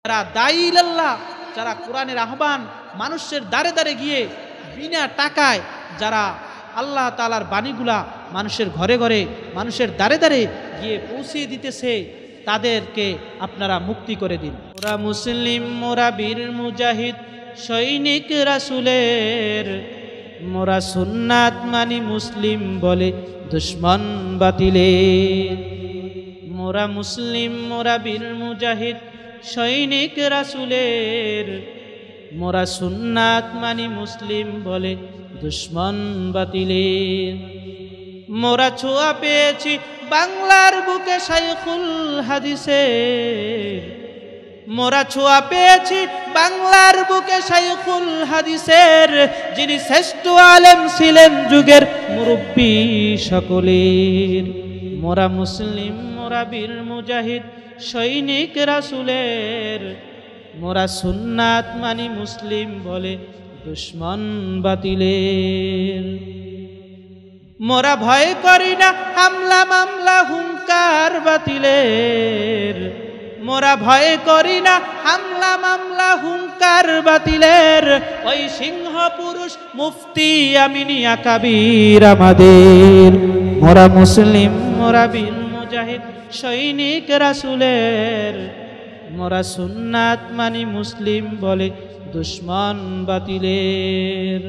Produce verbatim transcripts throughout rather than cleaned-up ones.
যারা দাঈলাল্লাহ, যারা কোরআনের আহ্বান মানুষের দ্বারে দ্বারে গিয়ে বিনা টাকায় যারা আল্লাহ তাআলার বাণীগুলা মানুষের ঘরে ঘরে মানুষের দ্বারে দ্বারে গিয়ে পৌঁছিয়ে দিতেছে, তাদেরকে আপনারা মুক্তি করে দিন। মোরা মুসলিম, মোরা বীর মুজাহিদ সৈনিক রাসূলের, মোরা সুন্নাত মানি মুসলিম বলে দুশ্মন বাতিলের। মোরা মুসলিম, মোরা বীর মুজাহিদ সৈনিক রাসূলের, মোরা সুন্নাত মানি মুসলিম বলে দুশ্মন বাতিলের। মোরা ছোঁয়া পেয়েছি বাংলার বুকে শাইখুল হাদিসের, মোরা ছোঁয়া পেয়েছি বাংলার বুকে শাইখুল হাদিসের, যিনি শ্রেষ্ঠ আলেম ছিলেন যুগের মুরব্বী সকলের। মোরা মুসলিম, মোরা বীর মুজাহিদ সৈনিক রাসূলের, মোরা সুন্নাত মানি মুসলিম বলে দুশ্মন বাতিলের। মোরা ভয় করি না হামলা মামলা হুঙ্কার বাতিলের, মোরা ভয় করি না হামলা মামলা হুঙ্কার বাতিলের। ওই সিংহ পুরুষ মুফতি আমিনিয়া কাবীর আমাদের। মোরা মুসলিম, মোরা বীর মুজাহিদ সৈনিক রাসূলের, মোরা সুন্নাত মানি মুসলিম বলে দুশ্মন বাতিলের।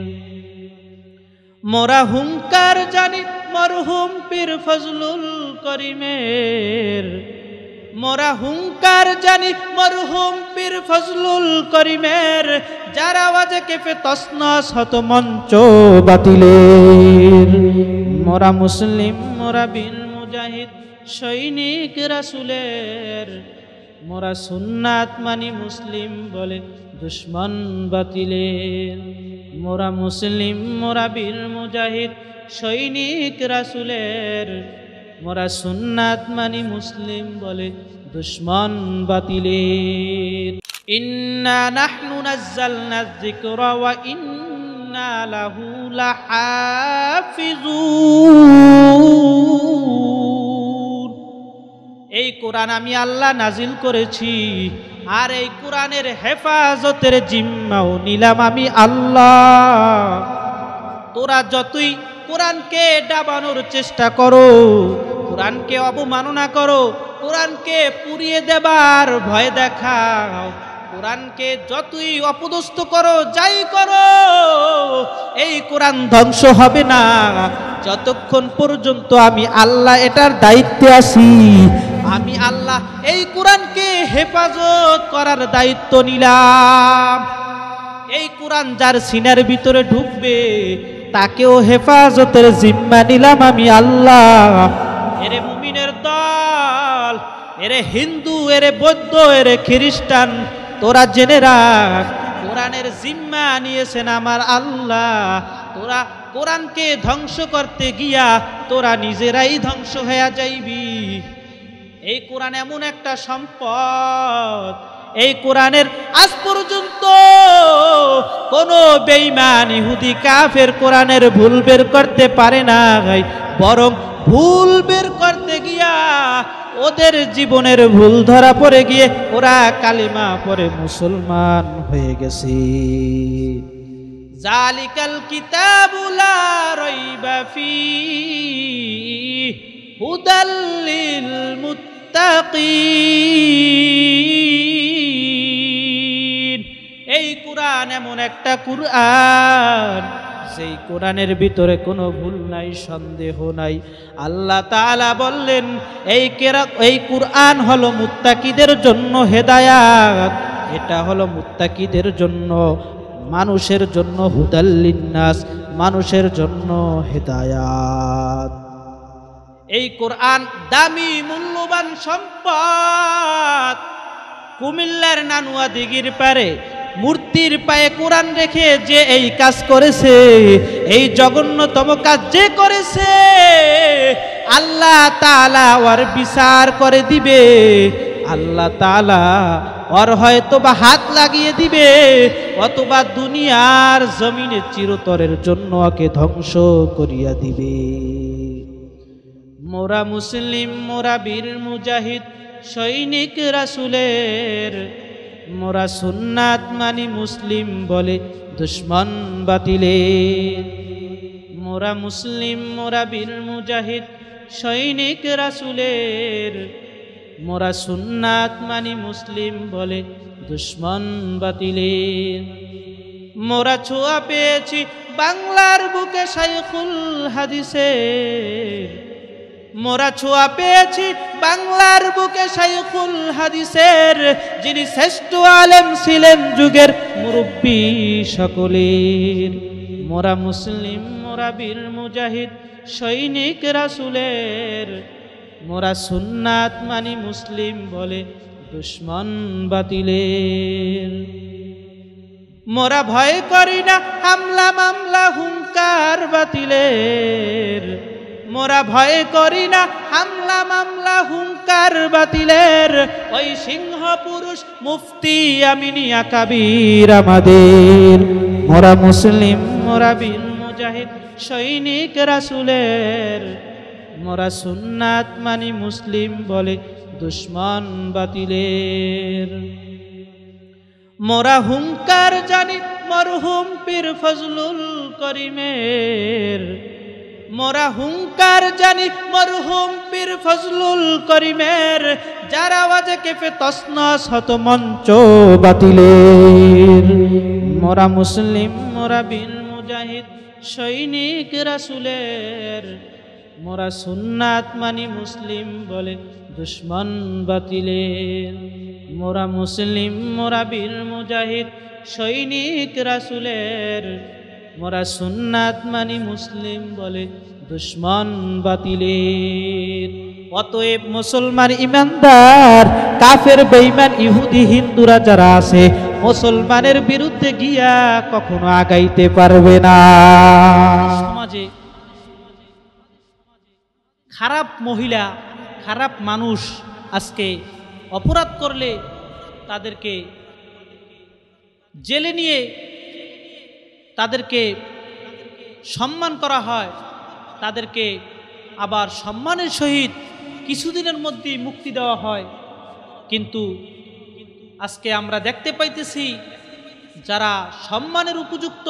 মোরা হুঙ্কার জানি মরহুম পীর ফজলুল করিমের, মোরা হুঙ্কার জানি মরহুম পীর ফজলুল করিমের, যার আওয়াজে কেঁপে তছনছ হত মঞ্চ বাতিলের। মোরা মুসলিম, মোরা বীর মুজাহিদ সৈনিক রাসূলের, মোরা সুন্নাত মানি মুসলিম বলে দুশ্মন বাতিলের। মোরা মুসলিম, মোরা বীর মুজাহিদ সৈনিক রাসূলের, মোরা সুন্নাত মানি মুসলিম বলে দুশ্মন বাতিলের। ইন্না নাহনু নাযালনা যিকরা ওয়া ইন্না লাহু লাহাফিজুন। এই কোরআন আমি আল্লাহ নাজিল করেছি, আর এই কোরআনের হেফাজতের জিম্মাও নিলাম আমি আল্লাহ। তোরা যতই কোরআনকে ডাবানোর চেষ্টা করো, কোরআনকে অবমাননা করো, কোরআনকে পুড়িয়ে দেবার ভয় দেখাও, কোরআনকে যতই অপদস্থ করো, যাই করো, এই কোরআন ধ্বংস হবে না যতক্ষণ পর্যন্ত আমি আল্লাহ এটার দায়িত্বে আছি। আমি আল্লাহ এই কোরআনকে হেফাজত করার দায়িত্ব নিলাম। এই কোরআন যার সিনার ভিতরে ঢুকবে তাকেও হেফাজতের জিম্মা নিলাম আমি আল্লাহ। এরে মুমিনের দল, এরে হিন্দু, এরে বৌদ্ধ, এরে খ্রিস্টান, তোরা জেনে রাখ কোরআনের জিম্মা নিয়েছেন আমার আল্লাহ। তোরা কোরআনকে ধ্বংস করতে গিয়া তোরা নিজেরাই ধ্বংস হয়ে যাইবি। এই কোরআন এমন একটা সম্পদ, এই কোরআনের আজ পর্যন্ত কোন বেঈমান ইহুদি কাফের কোরআনের ভুল বের করতে পারে না, বরং ভুল বের করতে গিয়া ওদের জীবনের ভুল ধরা পড়ে গিয়ে ওরা কালিমা পড়ে মুসলমান হয়ে গেছে। জালিকাল কিতাবু লা রাইবা ফীহি হুদাল লিল মুত্তাকিন। এই কোরআন এমন একটা কোরআন, সেই কোরআনের ভিতরে কোনো ভুল নাই, সন্দেহ নাই। আল্লাহ তাআলা বললেন এই এই কোরআন হলো মুত্তাকিদের জন্য হেদায়াত, এটা হলো মুত্তাকিদের জন্য, মানুষের জন্য হুদাল লিন্নাস, মানুষের জন্য হেদায়াত। এই কোরআন দামি মূল্যবান সম্পদ। কুমিল্লার নানুয়া দিঘির পারে মূর্তির পায়ে কোরআন রেখে যে এই কাজ করেছে, এই জঘন্যতম কাজ যে করেছে, আল্লাহ তাআলা ওর বিচার করে দিবে। আল্লাহ তাআলা ওর হয়তো বা হাত লাগিয়ে দিবে, অথবা দুনিয়ার জমিনে চিরতরের জন্য ওকে ধ্বংস করিয়া দিবে। মোরা মুসলিম, মোরা বীর মুজাহিদ সৈনিক রাসূলের, মোরা সুন্নাত মানি মুসলিম বলে দুশ্মন বাতিলের। মোরা মুসলিম মোরা বীর মুজাহিদ সৈনিক রাসূলের, মোরা সুন্নাত মানি মুসলিম বলে দুশ্মন বাতিলের। মোরা ছোঁয়া পেয়েছি বাংলার বুকে শাইখুল হাদিসের, মোরা ছোঁয়া পেয়েছি বাংলার বুকে শাইখুল হাদিসের, যিনি শ্রেষ্ঠ আলেম ছিলেন যুগের মুরব্বী সকলের। মোরা মুসলিম মোরা বীর মুজাহিদ সৈনিক রাসূলের, মোরা সুন্নাত মানি মুসলিম বলে দুশ্মন বাতিলের। মোরা ভয় করি না হামলা মামলা হুঙ্কার বাতিলের, মোরা ভয় করি না হামলা মামলা হুঙ্কার বাতিলের। ওই সিংহ পুরুষ মুফতি আমিনিয়া কাবীর আমাদের। মোরা মুসলিম মোরা বীর মুজাহিদ সৈনিক রাসূলের, মোরা সুন্নাত মানি মুসলিম বলে দুশ্মন বাতিলের। মোরা হুঙ্কার জানি মরহুম পীর ফজলুল করিমের, মোরা হুঙ্কার জানি মরহুম পীর ফজলুল করিমের, যার আওয়াজে কেঁপে তসনস হত মঞ্চ বাতিলের। মোরা মুসলিম মোরা বীর মুজাহিদ সৈনিক রাসূলের, মোরা সুন্নাত মানি মুসলিম বলে দুশ্মন বাতিলের। মোরা মুসলিম মোরা বীর মুজাহিদ সৈনিক রাসূলের, মোরা সুন্নাত মানি মুসলিম বলে দুশ্মন বাতিলের। অতএব মুসলমান ইমানদার কাফের বেঈমান ইহুদি হিন্দুরা যারা আছে মুসলমানের বিরুদ্ধে গিয়া কখনো আগাইতে পারবে না। সমাজে খারাপ মহিলা খারাপ মানুষ আজকে অপরাধ করলে তাদেরকে জেলে নিয়ে তাদেরকে সম্মান করা হয়, তাদেরকে আবার সম্মানের সহিত কিছুদিনের মধ্যেই মুক্তি দেওয়া হয়। কিন্তু আজকে আমরা দেখতে পাইতেছি যারা সম্মানের উপযুক্ত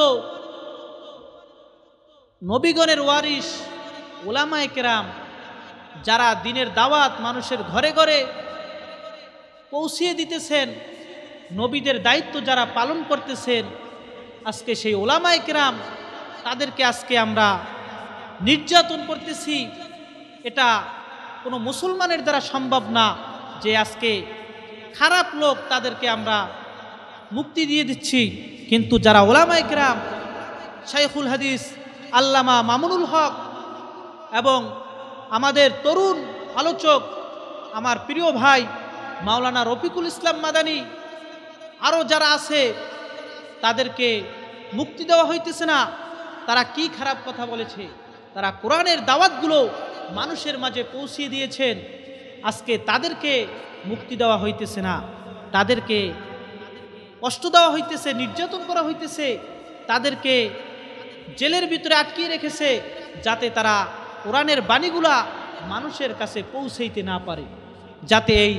নবীগণের ওয়ারিস উলামায়ে কেরাম, যারা দিনের দাওয়াত মানুষের ঘরে ঘরে পৌঁছিয়ে দিতেছেন, নবীদের দায়িত্ব যারা পালন করতেছেন, আজকে সেই উলামায়ে কেরাম তাদেরকে আজকে আমরা নির্যাতন করতেছি। এটা কোনো মুসলমানের দ্বারা সম্ভব না যে আজকে খারাপ লোক তাদেরকে আমরা মুক্তি দিয়ে দিচ্ছি। কিন্তু যারা উলামায়ে কেরাম শাইখুল হাদিস আল্লামা মামুনুল হক এবং আমাদের তরুণ আলোচক আমার প্রিয় ভাই মাওলানা রফিকুল ইসলাম মাদানী আরও যারা আছে তাদেরকে মুক্তি দেওয়া হইতেছে না। তারা কি খারাপ কথা বলেছে? তারা কোরআনের দাওয়াতগুলো মানুষের মাঝে পৌঁছিয়ে দিয়েছেন, আজকে তাদেরকে মুক্তি দেওয়া হইতেছে না, তাদেরকে কষ্ট দেওয়া হইতেছে, নির্যাতন করা হইতেছে, তাদেরকে জেলের ভিতরে আটকিয়ে রেখেছে যাতে তারা কোরআনের বাণীগুলা মানুষের কাছে পৌঁছাইতে না পারে, যাতে এই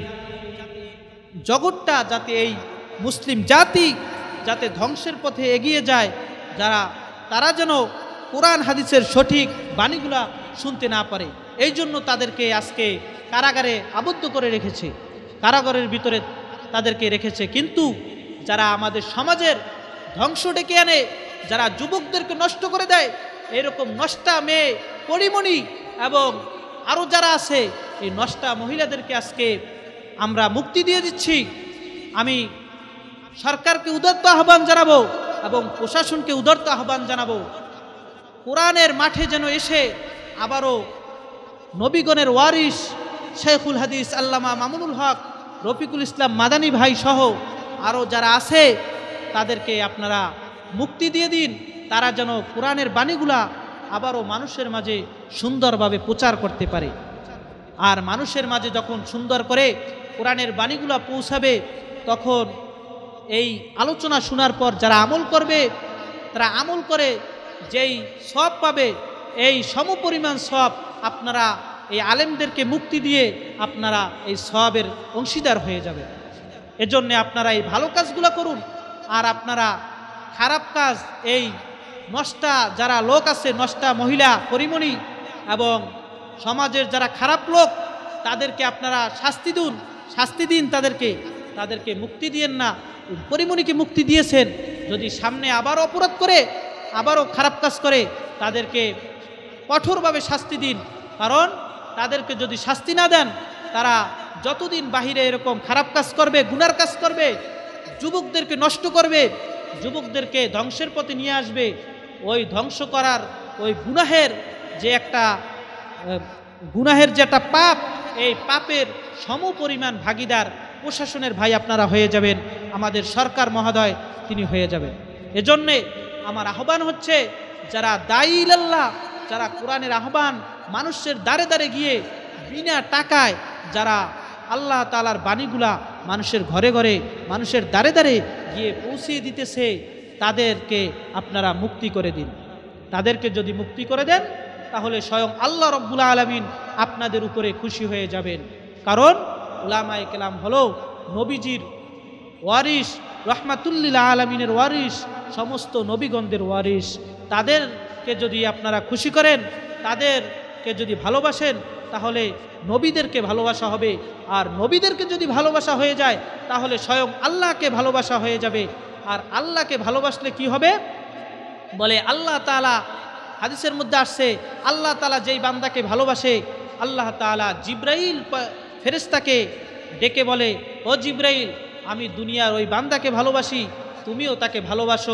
জগৎটা, যাতে এই মুসলিম জাতি যাতে ধ্বংসের পথে এগিয়ে যায়, যারা তারা যেন কোরআন হাদিসের সঠিক বাণীগুলা শুনতে না পারে। এই জন্য তাদেরকে আজকে কারাগারে আবদ্ধ করে রেখেছে, কারাগারের ভিতরে তাদেরকে রেখেছে। কিন্তু যারা আমাদের সমাজের ধ্বংস ডেকে আনে, যারা যুবকদেরকে নষ্ট করে দেয়, এরকম নষ্টা মেয়ে পরিমণি এবং আরও যারা আছে, এই নষ্টা মহিলাদেরকে আজকে আমরা মুক্তি দিয়ে দিচ্ছি। আমি সরকারকে উদাত্ত আহ্বান জানাবো এবং প্রশাসনকে উদাত্ত আহ্বান জানাবো, কোরআনের মাঠে যেন এসে আবারও নবীগণের ওয়ারিস শাইখুল হাদিস আল্লামা মামুনুল হক, রফিকুল ইসলাম মাদানী ভাই সহ আরও যারা আছে তাদেরকে আপনারা মুক্তি দিয়ে দিন। তারা যেন কোরআনের বাণীগুলা আবারও মানুষের মাঝে সুন্দরভাবে প্রচার করতে পারে। আর মানুষের মাঝে যখন সুন্দর করে কোরআনের বাণীগুলা পৌঁছাবে, তখন এই আলোচনা শোনার পর যারা আমল করবে, তারা আমল করে যেই সওয়াব পাবে, এই সমপরিমাণ সওয়াব আপনারা এই আলেমদেরকে মুক্তি দিয়ে আপনারা এই সওয়াবের অংশীদার হয়ে যাবে। এজন্য আপনারা এই ভালো কাজগুলো করুন, আর আপনারা খারাপ কাজ, এই নষ্টা যারা লোক আছে, নষ্টা মহিলা পরিমণি এবং সমাজের যারা খারাপ লোক, তাদেরকে আপনারা শাস্তি দিন, শাস্তি দিন তাদেরকে, তাদেরকে মুক্তি দিয়েন না। পরিমণিকে মুক্তি দিয়েছেন, যদি সামনে আবার অপরাধ করে, আবারও খারাপ কাজ করে, তাদেরকে কঠোরভাবে শাস্তি দিন। কারণ তাদেরকে যদি শাস্তি না দেন, তারা যতদিন বাহিরে এরকম খারাপ কাজ করবে, গুনার কাজ করবে, যুবকদেরকে নষ্ট করবে, যুবকদেরকে ধ্বংসের পথে নিয়ে আসবে, ওই ধ্বংস করার ওই গুনাহের যে একটা গুনাহের যে একটা পাপ, এই পাপের সম পরিমাণ ভাগীদার প্রশাসনের ভাই আপনারা হয়ে যাবেন, আমাদের সরকার মহোদয় তিনি হয়ে যাবেন। এজন্যে আমার আহ্বান হচ্ছে, যারা দায়ী ইলাল্লাহ, যারা কোরআনের আহ্বান মানুষের দ্বারে দ্বারে গিয়ে বিনা টাকায় যারা আল্লাহ তাআলার বাণীগুলা মানুষের ঘরে ঘরে, মানুষের দ্বারে দ্বারে গিয়ে পৌঁছিয়ে দিতেছে, তাদেরকে আপনারা মুক্তি করে দিন। তাদেরকে যদি মুক্তি করে দেন, তাহলে স্বয়ং আল্লাহ রব্বুল আলামিন আপনাদের উপরে খুশি হয়ে যাবেন। কারণ উলামায়ে কেরাম হলো নবীজির ওয়ারিস, রহমাতুল্লিল আলামিনের ওয়ারিস, সমস্ত নবীগণদের ওয়ারিস। তাদেরকে যদি আপনারা খুশি করেন, তাদেরকে যদি ভালোবাসেন, তাহলে নবীদেরকে ভালোবাসা হবে, আর নবীদেরকে যদি ভালোবাসা হয়ে যায়, তাহলে স্বয়ং আল্লাহকে ভালোবাসা হয়ে যাবে। আর আল্লাহকে ভালোবাসলে কি হবে? বলে আল্লাহ তাআলা, হাদিসের মধ্যে আসছে, আল্লাহ তাআলা যেই বান্দাকে ভালোবাসে, আল্লাহ তাআলা জিব্রাইল ফেরেশতাকে ডেকে বলে, ও জিব্রাইল, আমি দুনিয়ার ওই বান্দাকে ভালোবাসি, তুমিও তাকে ভালোবাসো।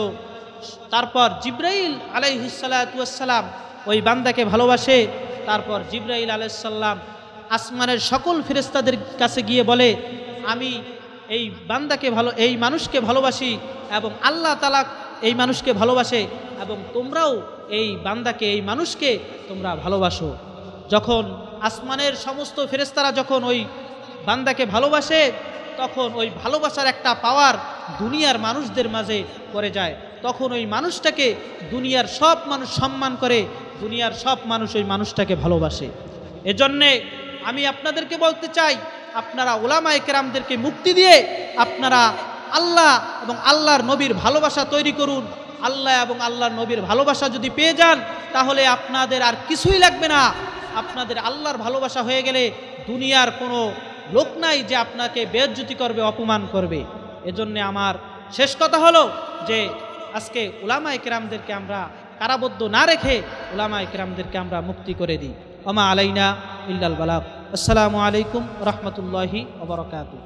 তারপর জিব্রাইল আলাইহিস সালাতু ওয়াস সালাম ওই বান্দাকে ভালোবাসে। তারপর জিব্রাইল আলাইহিস সালাম আসমানের সকল ফেরেশতাদের কাছে গিয়ে বলে, আমি এই বান্দাকে ভালো, এই মানুষকে ভালোবাসি, এবং আল্লাহ তাআলা এই মানুষকে ভালোবাসে, এবং তোমরাও এই বান্দাকে, এই মানুষকে তোমরা ভালোবাসো। যখন আসমানের সমস্ত ফেরেশতারা যখন ওই বান্দাকে ভালোবাসে, তখন ওই ভালোবাসার একটা পাওয়ার দুনিয়ার মানুষদের মাঝে পড়ে যায়। তখন ওই মানুষটাকে দুনিয়ার সব মানুষ সম্মান করে, দুনিয়ার সব মানুষ ওই মানুষটাকে ভালোবাসে। এজন্যে আমি আপনাদেরকে বলতে চাই, আপনারা উলামায়ে কেরামদেরকে মুক্তি দিয়ে আপনারা আল্লাহ এবং আল্লাহর নবীর ভালোবাসা তৈরি করুন। আল্লাহ এবং আল্লাহর নবীর ভালোবাসা যদি পেয়ে যান, তাহলে আপনাদের আর কিছুই লাগবে না। আপনাদের আল্লাহর ভালোবাসা হয়ে গেলে দুনিয়ার কোনো লোক নাই যে আপনাকে বেইজ্জতি করবে, অপমান করবে। এজন্য আমার শেষ কথা হলো যে আজকে উলামায়ে কেরামদেরকে আমরা কারাবদ্ধ না রেখে উলামায়ে কেরামদেরকে আমরা মুক্তি করে দিই। ওমা আলাইনা ইল্লাল বালাগ। আসসালামু আলাইকুম রহমতুল্লাহি ওয়া বারাকাতুহু।